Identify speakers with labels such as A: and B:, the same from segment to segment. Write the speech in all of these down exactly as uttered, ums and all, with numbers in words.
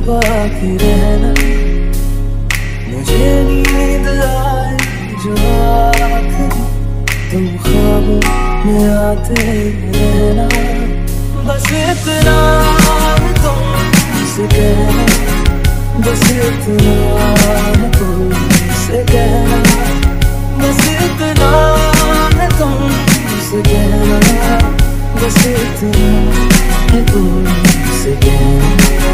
A: बाकी रहना, मुझे नींद आए जो आखिरी, तुम ख्वाबों में आते रहना। बस इतना है तुमसे कहना, बस इतना है तुमसे कहना, बस इतना है तुमसे कहना, बस इतना है तुमसे कहना।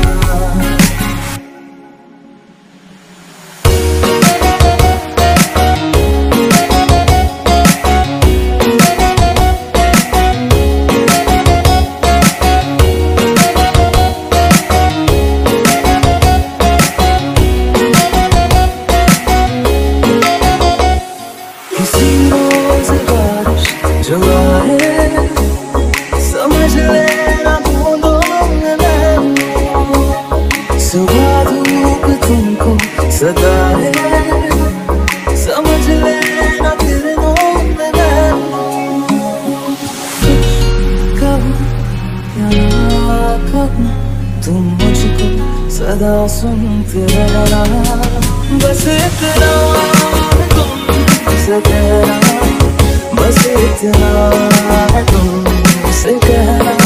A: सदा है समझ लेना किरणों में मैं कहूँ या ना कहूँ, तुम मुझको सदा सुनते रहना। बस इतना है तुमसे कहना, बस इतना है तुमसे कहना,